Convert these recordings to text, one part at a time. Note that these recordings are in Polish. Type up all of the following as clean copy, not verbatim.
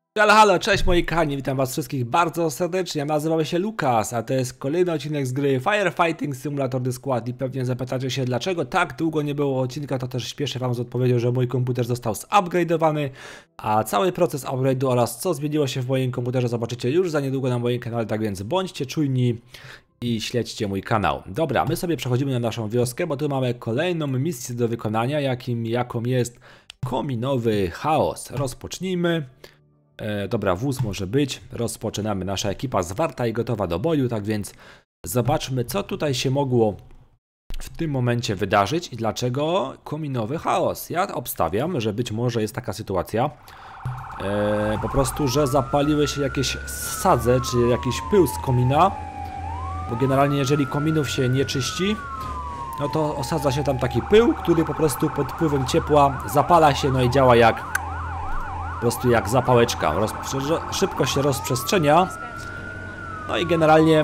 Halo, halo, cześć moi kochani, witam was wszystkich bardzo serdecznie, nazywam się Lukas, a to jest kolejny odcinek z gry Firefighting Simulator The Squad i pewnie zapytacie się, dlaczego tak długo nie było odcinka, to też śpieszę wam z odpowiedzią, że mój komputer został zupgrade'owany, a cały proces upgrade'u oraz co zmieniło się w moim komputerze zobaczycie już za niedługo na moim kanale, tak więc bądźcie czujni i śledźcie mój kanał. Dobra, my sobie przechodzimy na naszą wioskę, bo tu mamy kolejną misję do wykonania, jaką jest kominowy chaos. Rozpocznijmy. Dobra, wóz może być. Rozpoczynamy. Nasza ekipa zwarta i gotowa do boju, tak więc zobaczmy, co tutaj się mogło w tym momencie wydarzyć i dlaczego kominowy chaos. Ja obstawiam, że być może jest taka sytuacja, po prostu, że zapaliły się jakieś sadze, czy jakiś pył z komina, bo generalnie jeżeli kominów się nie czyści, no to osadza się tam taki pył, który po prostu pod wpływem ciepła zapala się, no i działa jak po prostu jak zapałeczka, szybko się rozprzestrzenia. No i generalnie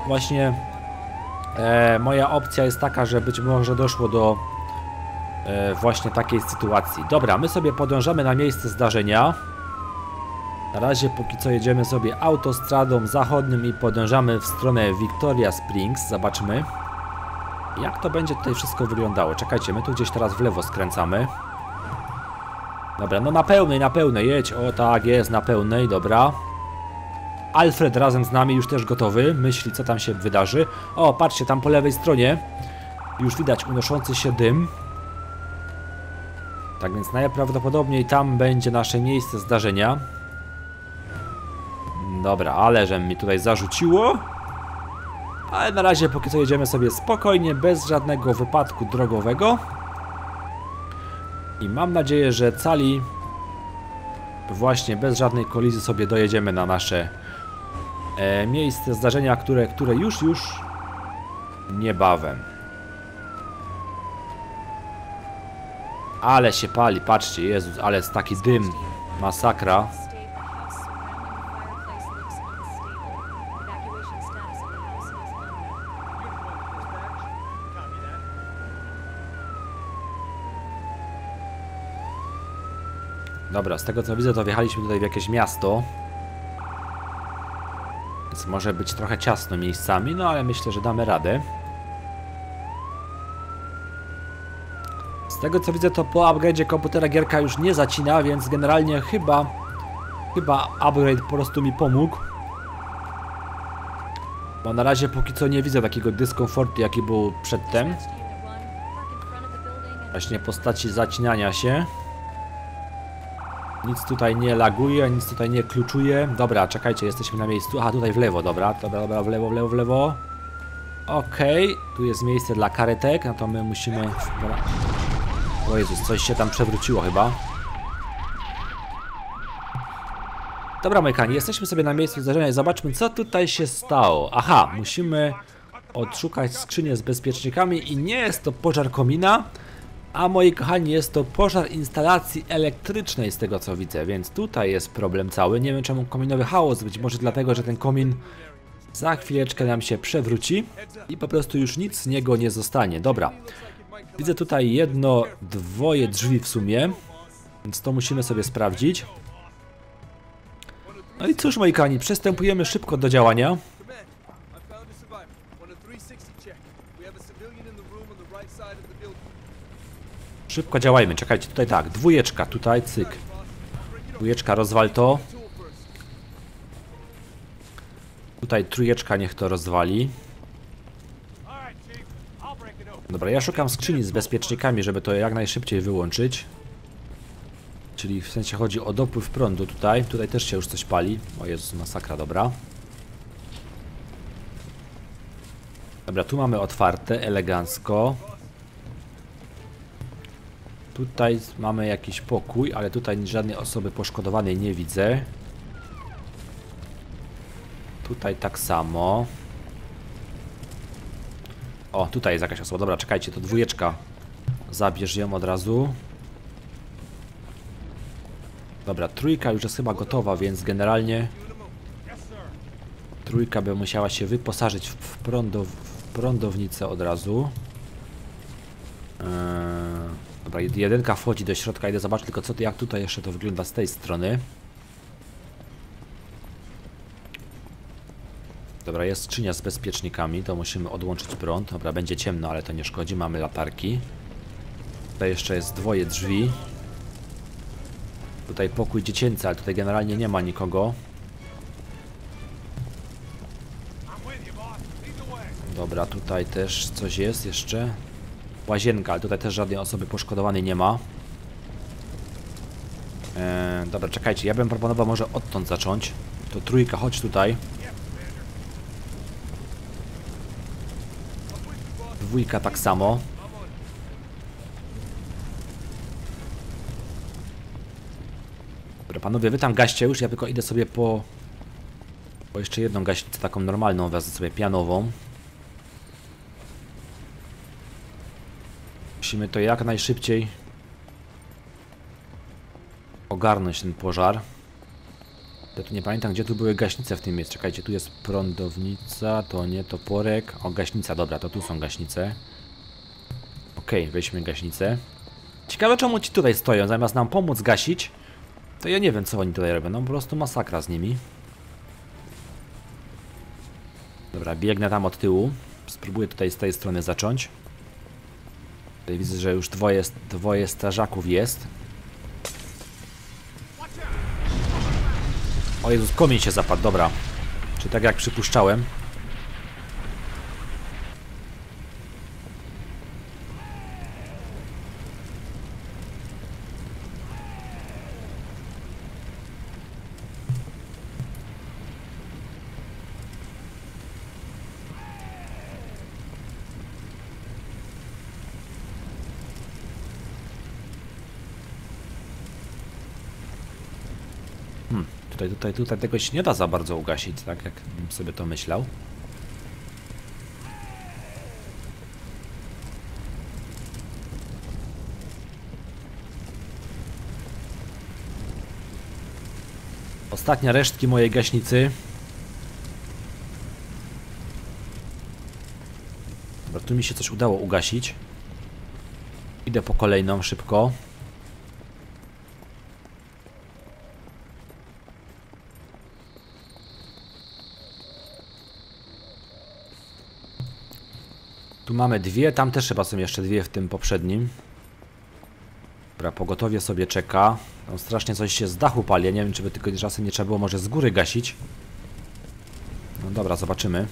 moja opcja jest taka, że być może doszło do właśnie takiej sytuacji. Dobra, my sobie podążamy na miejsce zdarzenia. Na razie póki co jedziemy sobie autostradą zachodnią i podążamy w stronę Victoria Springs. Zobaczmy, jak to będzie tutaj wszystko wyglądało. Czekajcie, my tu gdzieś teraz w lewo skręcamy. Dobra, no na pełnej, jedź, o tak jest, na pełnej, dobra. Alfred razem z nami już też gotowy, myśli co tam się wydarzy. O, patrzcie, tam po lewej stronie już widać unoszący się dym. Tak więc najprawdopodobniej tam będzie nasze miejsce zdarzenia. Dobra, ale że mi tutaj zarzuciło. Ale na razie póki co jedziemy sobie spokojnie, bez żadnego wypadku drogowego. I mam nadzieję, że cali właśnie bez żadnej kolizji sobie dojedziemy na nasze miejsce zdarzenia, które już niebawem. Ale się pali, patrzcie, Jezus, ale jest taki dym, masakra. Dobra, z tego co widzę, to wjechaliśmy tutaj w jakieś miasto. Więc może być trochę ciasno miejscami, no ale myślę, że damy radę. Z tego co widzę, to po upgrade'zie komputera gierka już nie zacina, więc generalnie chyba upgrade po prostu mi pomógł. Bo na razie póki co nie widzę takiego dyskomfortu, jaki był przedtem. Właśnie w postaci zacinania się. Nic tutaj nie laguje, nic tutaj nie kluczuje. Dobra, czekajcie, jesteśmy na miejscu. Aha, tutaj w lewo, dobra, w lewo. Okej, tu jest miejsce dla karetek, no to my musimy... O Jezus, coś się tam przewróciło chyba. Dobra, moi kochani, jesteśmy sobie na miejscu zdarzenia i zobaczmy, co tutaj się stało. Aha, musimy odszukać skrzynię z bezpiecznikami i nie jest to pożar komina, a moi kochani, jest to pożar instalacji elektrycznej z tego co widzę, więc tutaj jest problem cały. Nie wiem czemu kominowy chaos, być może dlatego, że ten komin za chwileczkę nam się przewróci i po prostu już nic z niego nie zostanie. Dobra, widzę tutaj dwoje drzwi w sumie, więc to musimy sobie sprawdzić. No i cóż moi kochani, przystępujemy szybko do działania. Szybko działajmy, czekajcie, tutaj tak, dwójeczka, tutaj, cyk. Dwójeczka, rozwal to. Tutaj trójeczka, niech to rozwali. Dobra, ja szukam skrzyni z bezpiecznikami, żeby to jak najszybciej wyłączyć. Czyli w sensie chodzi o dopływ prądu tutaj. Tutaj też się już coś pali. O Jezus, masakra, dobra. Dobra, tu mamy otwarte, elegancko. Tutaj mamy jakiś pokój, ale tutaj żadnej osoby poszkodowanej nie widzę. Tutaj tak samo. O, tutaj jest jakaś osoba. Dobra, czekajcie, to dwójeczka. Zabierz ją od razu. Dobra, trójka już jest chyba gotowa, więc generalnie trójka by musiała się wyposażyć w prądownicę od razu. Dobra, jedynka wchodzi do środka, idę zobaczyć tylko jak tutaj jeszcze to wygląda z tej strony. Dobra, jest skrzynia z bezpiecznikami, to musimy odłączyć prąd. Dobra, będzie ciemno, ale to nie szkodzi, mamy latarki. Tutaj jeszcze jest dwoje drzwi. Tutaj pokój dziecięcy, ale tutaj generalnie nie ma nikogo. Dobra, tutaj też coś jest jeszcze. Łazienka, ale tutaj też żadnej osoby poszkodowanej nie ma. Dobra, czekajcie, ja bym proponował może odtąd zacząć. To trójka, chodź tutaj. Dwójka tak samo. Dobra, panowie, wy tam gaście już, ja tylko idę sobie po jeszcze jedną gaśnicę, taką normalną, wezmę sobie pianową. Musimy to jak najszybciej ogarnąć ten pożar. Ja tu nie pamiętam, gdzie tu były gaśnice w tym miejscu. Czekajcie, tu jest prądownica, to nie toporek. O, gaśnica, dobra, to tu są gaśnice. Okej, weźmy gaśnicę. Ciekawe, czemu ci tutaj stoją, zamiast nam pomóc gasić. To ja nie wiem, co oni tutaj robią, no po prostu masakra z nimi. Dobra, biegnę tam od tyłu. Spróbuję tutaj z tej strony zacząć. Tutaj widzę, że już dwoje strażaków jest. O Jezus, komin się zapadł, dobra. Czy tak jak przypuszczałem. Tutaj tego się nie da za bardzo ugasić, tak jak bym sobie to myślał. Ostatnie resztki mojej gaśnicy. Dobra, tu mi się coś udało ugasić. Idę po kolejną szybko. Tu mamy dwie, tam też chyba są jeszcze dwie w tym poprzednim. Dobra, pogotowie sobie czeka. Tam strasznie coś się z dachu pali, ja nie wiem, czy by tylko czasem nie trzeba było może z góry gasić. No dobra, zobaczymy.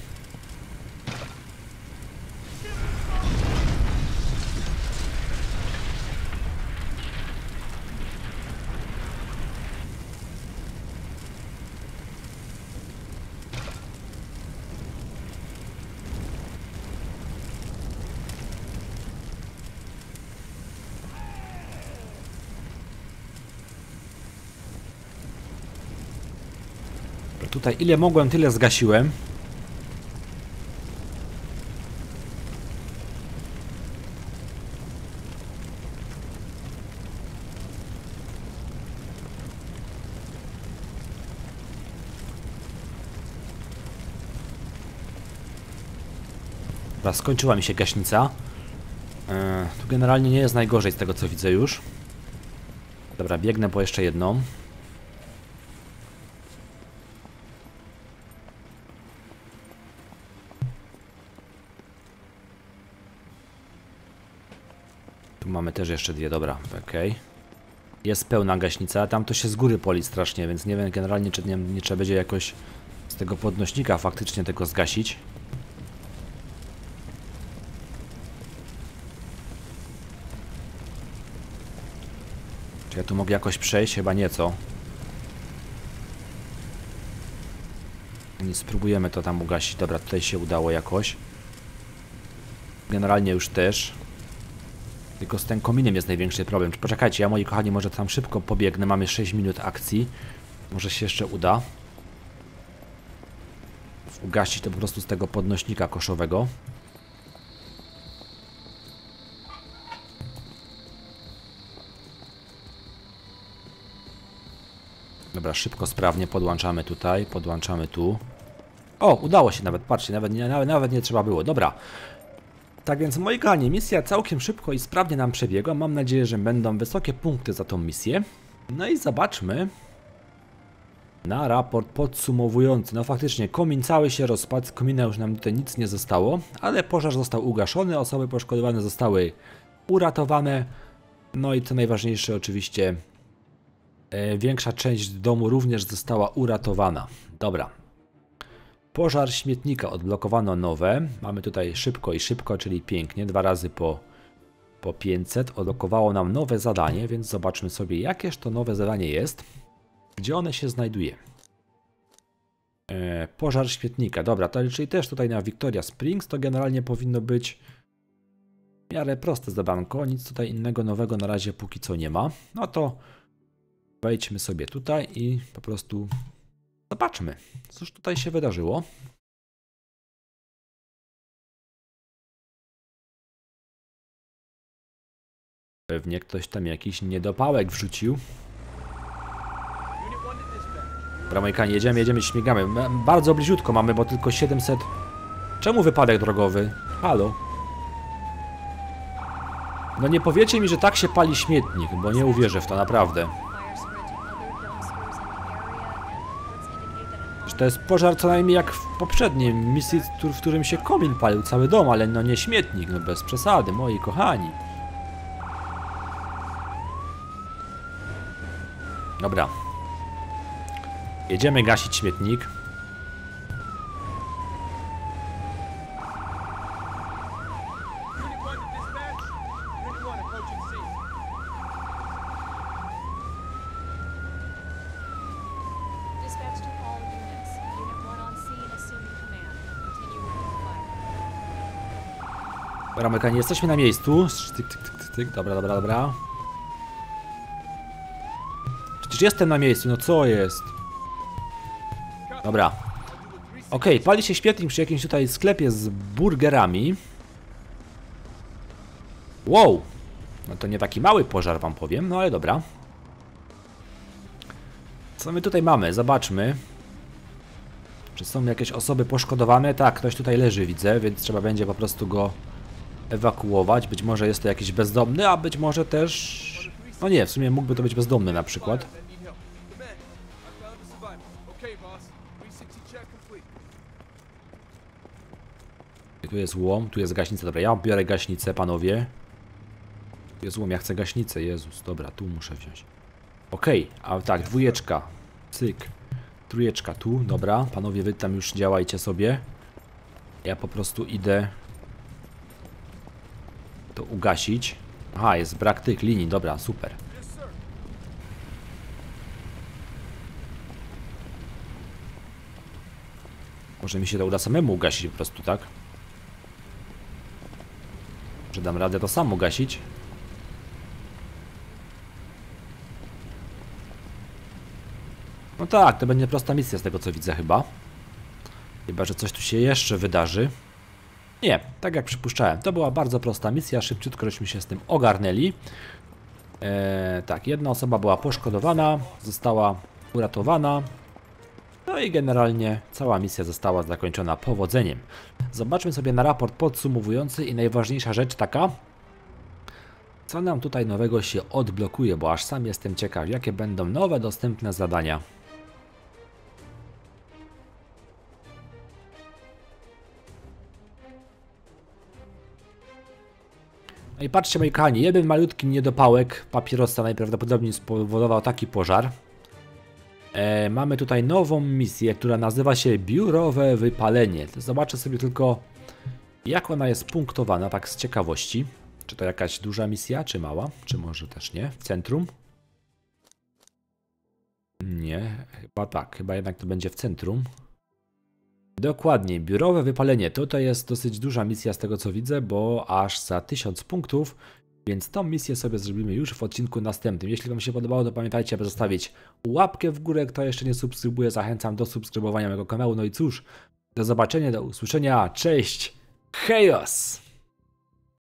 Tutaj ile mogłem, tyle zgasiłem. Dobra, skończyła mi się gaśnica. Tu generalnie nie jest najgorzej z tego, co widzę już. Dobra, biegnę po jeszcze jedną. Tu mamy też jeszcze dwie, dobra, okej. Jest pełna gaśnica, tam to się z góry poli strasznie, więc nie wiem generalnie, czy nie trzeba będzie jakoś z tego podnośnika faktycznie tego zgasić. Czy ja tu mogę jakoś przejść? Chyba nieco. Spróbujemy to tam ugasić. Dobra, tutaj się udało jakoś. Generalnie już też. Tylko z tym kominem jest największy problem. Poczekajcie, ja moi kochani może tam szybko pobiegnę. Mamy 6 minut akcji. Może się jeszcze uda ugasić to po prostu z tego podnośnika koszowego. Dobra, szybko, sprawnie podłączamy tutaj, podłączamy tu. O, udało się nawet, patrzcie, nawet nie trzeba było. Dobra. Tak więc, moi kochani, misja całkiem szybko i sprawnie nam przebiegła. Mam nadzieję, że będą wysokie punkty za tą misję. No i zobaczmy, Na raport podsumowujący. No faktycznie, komin cały się rozpadł, z komina już nam tutaj nic nie zostało, ale pożar został ugaszony, osoby poszkodowane zostały uratowane. No i co najważniejsze, oczywiście większa część domu również została uratowana. Dobra. Pożar śmietnika, odblokowano nowe. Mamy tutaj szybko i szybko, czyli pięknie, 2 razy po 500. Odblokowało nam nowe zadanie, więc zobaczmy sobie, jakież to nowe zadanie jest. Gdzie one się znajduje? Pożar śmietnika. Dobra, to czyli też tutaj na Victoria Springs to generalnie powinno być w miarę proste zadanko. Nic tutaj innego nowego na razie póki co nie ma. No to wejdźmy sobie tutaj i po prostu zobaczmy, cóż tutaj się wydarzyło. Pewnie ktoś tam jakiś niedopałek wrzucił. Dobra, moi kochani, jedziemy, śmigamy. Bardzo bliziutko mamy, bo tylko 700... Czemu wypadek drogowy? Halo? No nie powiecie mi, że tak się pali śmietnik, bo nie uwierzę w to, naprawdę. Że to jest pożar co najmniej jak w poprzedniej misji, w którym się komin palił, cały dom, ale no nie śmietnik, no bez przesady, moi kochani. Dobra. Jedziemy gasić śmietnik. Dobra, Amerykanie, jesteśmy na miejscu. Tyk, tyk, tyk, tyk, tyk. Dobra. Przecież jestem na miejscu, no co jest? Dobra. Okej, pali się śmietnik przy jakimś tutaj sklepie z burgerami. Wow! No to nie taki mały pożar, wam powiem, no ale dobra. Co my tutaj mamy? Zobaczmy. Czy są jakieś osoby poszkodowane? Tak, ktoś tutaj leży, widzę, więc trzeba będzie po prostu go ewakuować. Być może jest to jakiś bezdomny, a być może też... No nie, w sumie mógłby to być bezdomny na przykład. Tu jest łom, tu jest gaśnica. Dobra, ja biorę gaśnicę, panowie. Tu jest łom, ja chcę gaśnicę. Jezus, dobra, tu muszę wziąć. Okej, a tak, 2. Cyk. 3 tu, dobra. Panowie, wy tam już działajcie sobie. Ja po prostu idę to ugasić. Aha, jest brak tych linii, dobra, super. Może mi się to uda samemu ugasić po prostu, tak? Że dam radę to sam ugasić. No tak, to będzie prosta misja z tego co widzę chyba. Chyba, że coś tu się jeszcze wydarzy. Nie, tak jak przypuszczałem. To była bardzo prosta misja, szybciutko żeśmy się z tym ogarnęli. Tak, jedna osoba była poszkodowana, została uratowana. No i generalnie cała misja została zakończona powodzeniem. Zobaczmy sobie na raport podsumowujący i najważniejsza rzecz taka. Co nam tutaj nowego się odblokuje, bo aż sam jestem ciekaw, jakie będą nowe dostępne zadania. No i patrzcie, moi kochani, jeden malutki niedopałek papierosa najprawdopodobniej spowodował taki pożar. Mamy tutaj nową misję, która nazywa się Biurowe Wypalenie. Zobaczę sobie tylko, jak ona jest punktowana, tak z ciekawości. Czy to jakaś duża misja, czy mała? Czy może też nie? W centrum? Nie, chyba tak. Chyba jednak to będzie w centrum. Dokładnie, biurowe wypalenie. To jest dosyć duża misja z tego co widzę, bo aż za 1000 punktów. Więc tą misję sobie zrobimy już w odcinku następnym. Jeśli wam się podobało, to pamiętajcie, aby zostawić łapkę w górę. Kto jeszcze nie subskrybuje, zachęcam do subskrybowania mojego kanału. No i cóż, do zobaczenia, do usłyszenia. Cześć! Chaos!